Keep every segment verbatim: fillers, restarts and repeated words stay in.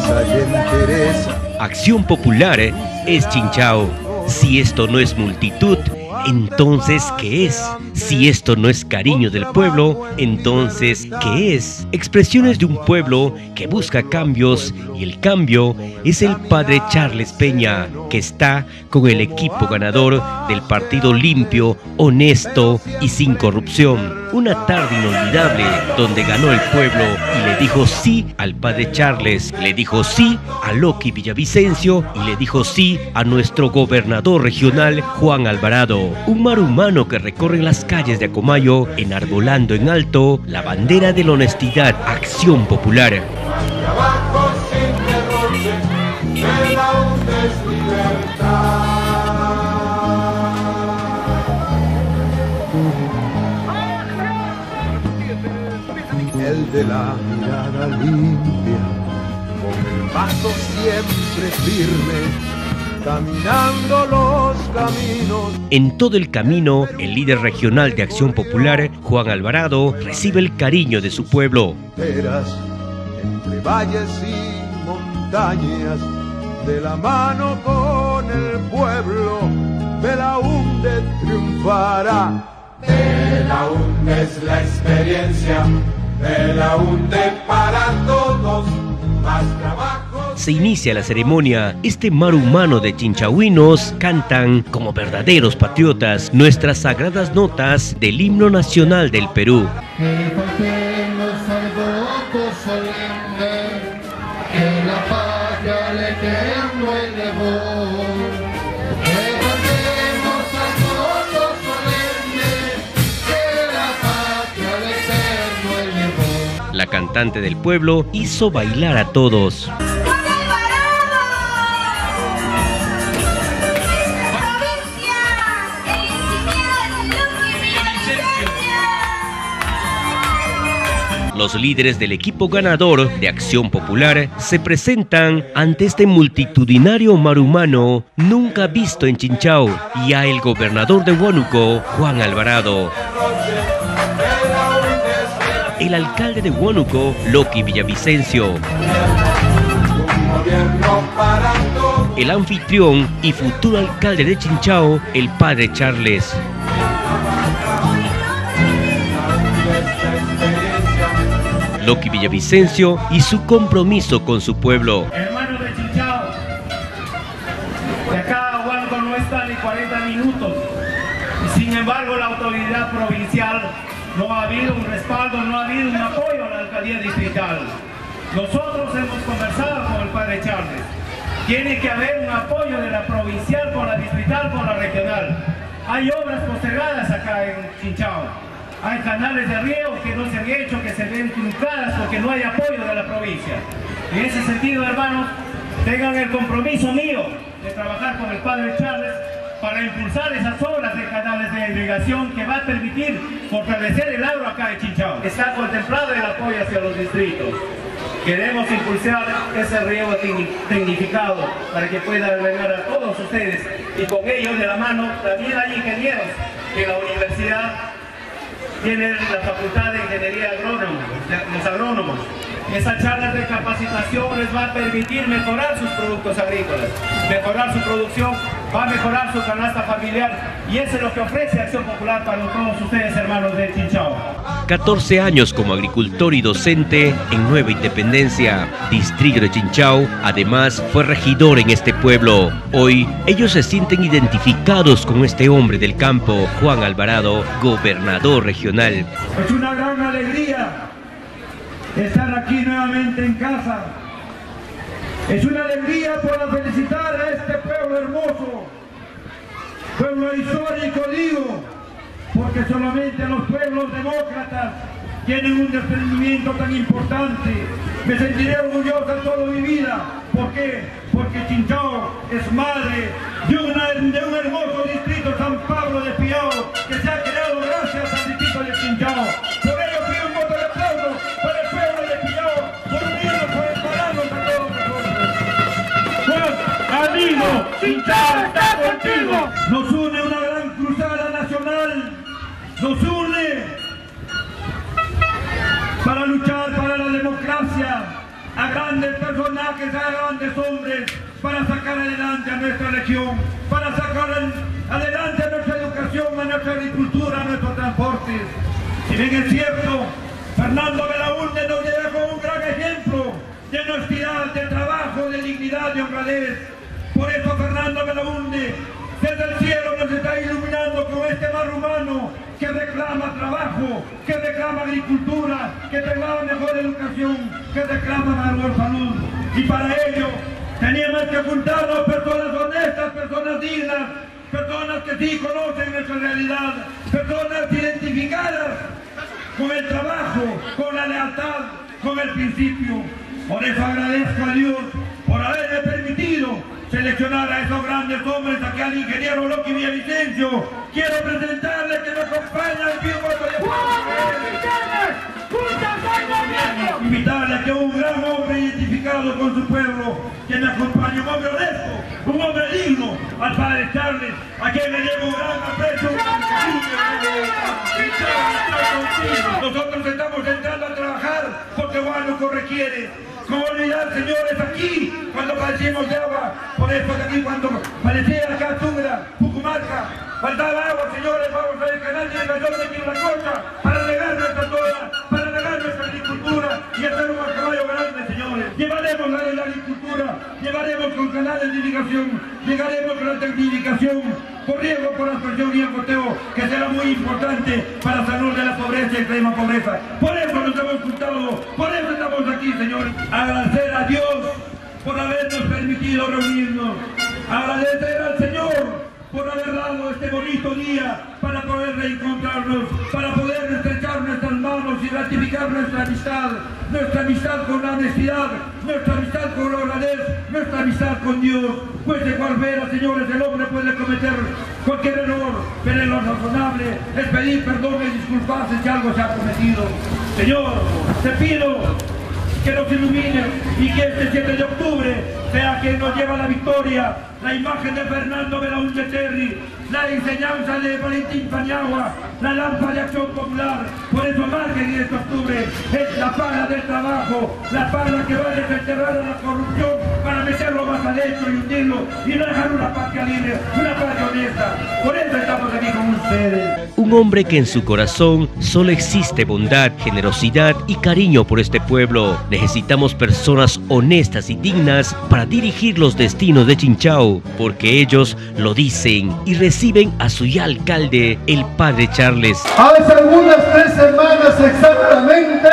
fuerza y entereza. Acción Popular es Chinchao. Si esto no es multitud, entonces ¿qué es? Si esto no es cariño del pueblo, entonces ¿qué es? Expresiones de un pueblo que busca cambios, y el cambio es el padre Charles Peña, que está con el equipo ganador del partido limpio, honesto y sin corrupción. Una tarde inolvidable donde ganó el pueblo y le dijo sí al padre Charles, le dijo sí a Loki Villavicencio y le dijo sí a nuestro gobernador regional Juan Alvarado. Un marumano que recorre las calles de Acomayo enarbolando en alto la bandera de la honestidad, Acción Popular. Trabajo sin derroche, de la UNES libertad. El de la mirada limpia, con el paso siempre firme, caminando los caminos. En todo el camino, el líder regional de Acción Popular, Juan Alvarado, recibe el cariño de su pueblo. Entre valles y montañas, de la mano con el pueblo, de la UNDE triunfará. De la UNDE es la experiencia, de la UNDE para todos, más trabajo. Se inicia la ceremonia. Este mar humano de chinchahuinos cantan como verdaderos patriotas nuestras sagradas notas del himno nacional del Perú. La cantante del pueblo hizo bailar a todos. Los líderes del equipo ganador de Acción Popular se presentan ante este multitudinario mar humano nunca visto en Chinchao y a el gobernador de Huánuco, Juan Alvarado. El alcalde de Huánuco, Loki Villavicencio. El anfitrión y futuro alcalde de Chinchao, el padre Charles. Loki Villavicencio y su compromiso con su pueblo. Hermanos de Chinchao, de acá a Huánuco no está ni cuarenta minutos. Sin embargo, la autoridad provincial no ha habido un respaldo, no ha habido un apoyo a la alcaldía distrital. Nosotros hemos conversado con el padre Charles. Tiene que haber un apoyo de la provincial con la distrital, con la regional. Hay obras postergadas acá en Chinchao. Hay canales de riego que no se han hecho, que se ven truncadas porque no hay apoyo de la provincia. En ese sentido, hermanos, tengan el compromiso mío de trabajar con el padre Charles para impulsar esas obras de canales de irrigación que va a permitir fortalecer el agro acá en Chinchao. Está contemplado el apoyo hacia los distritos. Queremos impulsar ese riego tecnificado para que pueda albergar a todos ustedes y con ellos de la mano también hay ingenieros que la universidad tiene la Facultad de Ingeniería Agrónoma, los agrónomos. Esa charla de capacitación les va a permitir mejorar sus productos agrícolas, mejorar su producción, va a mejorar su canasta familiar y eso es lo que ofrece Acción Popular para todos ustedes, hermanos de Chinchao. catorce años como agricultor y docente en Nueva Independencia, distrito de Chinchao. Además, fue regidor en este pueblo. Hoy, ellos se sienten identificados con este hombre del campo, Juan Alvarado, gobernador regional. Es una gran alegría estar aquí nuevamente en casa. Es una alegría poder felicitar a este pueblo hermoso, pueblo histórico, digo, porque solamente los pueblos demócratas tienen un desprendimiento tan importante. Me sentiré orgullosa toda mi vida. ¿Por qué? Porque Chinchao es madre de, una, de un hermoso distrito, San Pablo de Piao, que se ha creado gracias al distrito de Chinchao. Por ello pido un voto de aplauso para el pueblo de Piao, por unirnos, por empararnos a todos nosotros. Juan, amigo, Chinchao está contigo. Nos une una gran cruzada nacional, nos une para luchar para la democracia, a grandes personajes, a grandes hombres para sacar adelante a nuestra región, para sacar adelante a nuestra educación, a nuestra agricultura, a nuestros transportes. Si bien es cierto, Fernando Belaúnde nos dejó un gran ejemplo de honestidad, de trabajo, de dignidad, de honradez. Por eso Fernando Belaúnde desde el cielo nos está iluminando con este mar humano que reclama trabajo, que reclama agricultura, que reclama mejor educación, que reclama mejor salud. Y para ello teníamos que juntarnos personas honestas, personas dignas, personas que sí conocen nuestra realidad, personas identificadas con el trabajo, con la lealtad, con el principio. Por eso agradezco a Dios por haberme permitido seleccionar a esos grandes hombres, aquí al ingeniero Loki Villavicencio. Quiero presentarle que nos acompaña el vivo de invitarle a que un gran hombre identificado con su pueblo, que me acompañe, un hombre honesto, un hombre digno, al padre Charles, a quien le llevo un gran aprecio. Nosotros estamos entrando a trabajar porque Huánuco requiere. ¿Cómo olvidar, señores, aquí, cuando padecimos de agua? Por eso que aquí, cuando padecía acá Tungla, Pucumarca, faltaba agua, señores, vamos al canal de irrigación de Quiblacocha para regar nuestra zona, para regar nuestra agricultura y hacer un caballo grande, señores. Llevaremos la, la agricultura, llevaremos con canales de irrigación, llegaremos con la tecnificación, por riego, por aspersión y acoteo, que será muy importante para salir de la pobreza y extrema pobreza. Por eso nos hemos juntado, por eso estamos aquí, señores. Agradecer a Dios por habernos permitido reunirnos. Agradecer al Señor por haber dado este bonito día para poder reencontrarnos, para poder estrechar nuestras manos y ratificar nuestra amistad, nuestra amistad con la honestidad, nuestra amistad con la honradez, nuestra amistad con Dios. Pues de cual vera, señores, el hombre puede cometer cualquier error, pero lo razonable es pedir perdón y disculparse si algo se ha cometido. Señor, te pido que nos ilumine y que este siete de octubre sea quien nos lleva a la victoria, la imagen de Fernando Belaúnde Terry, la enseñanza de Valentín Paniagua, la lámpara de Acción Popular. Por eso marquen diez de octubre, es la paga del trabajo, la paga que va a desenterrar a la corrupción para meterlo más adentro y hundirlo y no dejar una patria libre, una patria honesta. Por eso estamos aquí con ustedes. Un hombre que en su corazón solo existe bondad, generosidad y cariño por este pueblo. Necesitamos personas honestas y dignas para dirigir los destinos de Chinchao, porque ellos lo dicen y reciben a su ya alcalde, el padre Charles. Hace algunas tres semanas exactamente,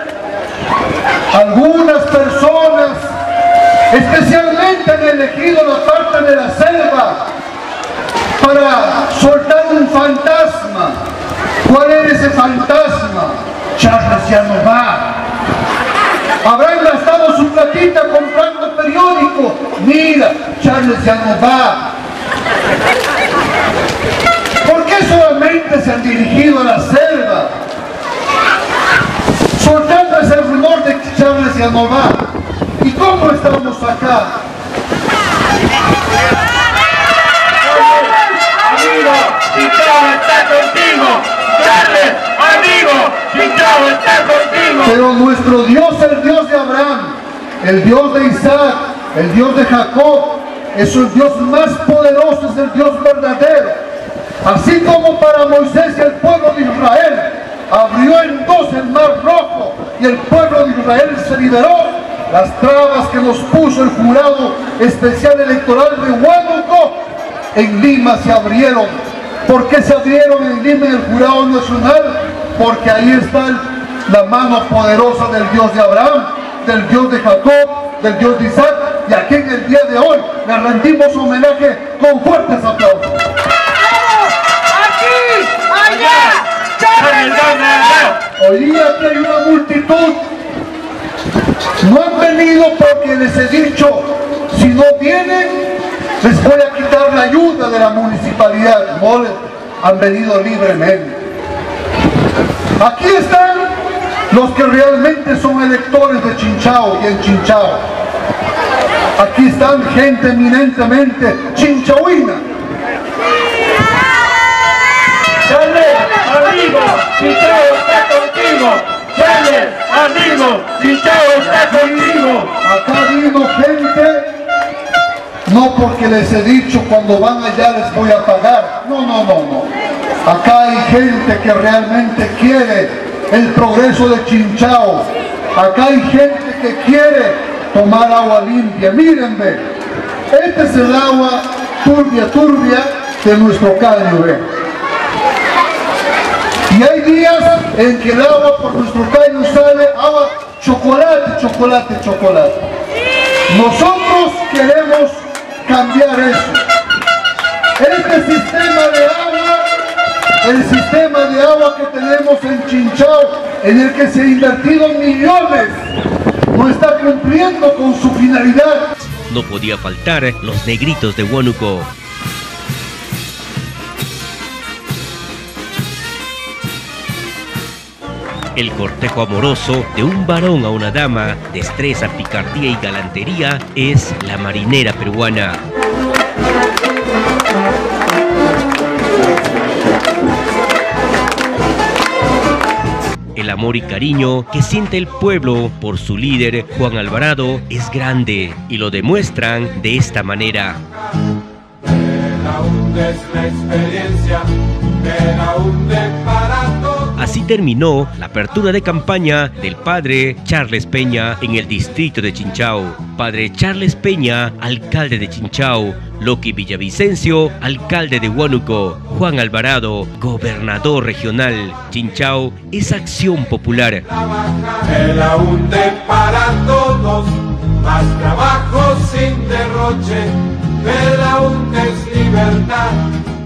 algunas personas, especialmente han elegido la parte de la selva para soltar un fantasma. ¿Cuál es ese fantasma? Charles ya no va. Habrán gastado su platita comprando periódicos. Mira, Charles ya no va. ¿Por qué solamente se han dirigido a la selva? Soltando ese rumor de que Charles ya no va. ¿Y cómo estamos acá? Amigo, Chinchao está contigo. Charles, amigo, Chinchao está contigo. Pero nuestro Dios, el Dios de Abraham, el Dios de Isaac, el Dios de Jacob, es el Dios más poderoso, es el Dios verdadero. Así como para Moisés y el pueblo de Israel abrió en dos el mar rojo y el pueblo de Israel se liberó, las trabas que nos puso el jurado especial electoral de Huánuco en Lima se abrieron. ¿Por qué se abrieron en Lima en el jurado nacional? Porque ahí está el, la mano poderosa del Dios de Abraham, del Dios de Jacob, del Dios de Isaac, y aquí en el día de hoy le rendimos homenaje con fuertes aplausos. ¡Aquí! ¡Allá! Hoy día aquí hay una multitud. No han venido porque les he dicho, si no vienen, les voy a quitar la ayuda de la municipalidad. No, han venido libremente. Aquí están los que realmente son electores de Chinchao y en Chinchao. Aquí están gente eminentemente chinchauina. Charles, amigo, Chinchao está contigo. Charles, amigo, Chinchao está contigo. Acá vino gente no porque les he dicho cuando van allá les voy a pagar. No, no, no, no. Acá hay gente que realmente quiere el progreso de Chinchao. Acá hay gente que quiere tomar agua limpia. Mírenme, este es el agua turbia, turbia de nuestro caño, ¿ve? Y hay días en que el agua por nuestro caño sale agua chocolate, chocolate, chocolate. Nosotros queremos cambiar eso. Este sistema de agua, el sistema de agua que tenemos en Chinchao, en el que se han invertido millones, no está cumpliendo con su finalidad. No podía faltar los negritos de Huánuco. El cortejo amoroso de un varón a una dama, destreza, picardía y galantería, es la marinera peruana. El amor y cariño que siente el pueblo por su líder, Juan Alvarado, es grande y lo demuestran de esta manera. Así terminó la apertura de campaña del padre Charles Peña en el distrito de Chinchao. Padre Charles Peña, alcalde de Chinchao. Loki Villavicencio, alcalde de Huánuco. Juan Alvarado, gobernador regional. Chinchao es acción popular. El AUNDE para todos, más trabajo sin derroche. El AUNDE es libertad.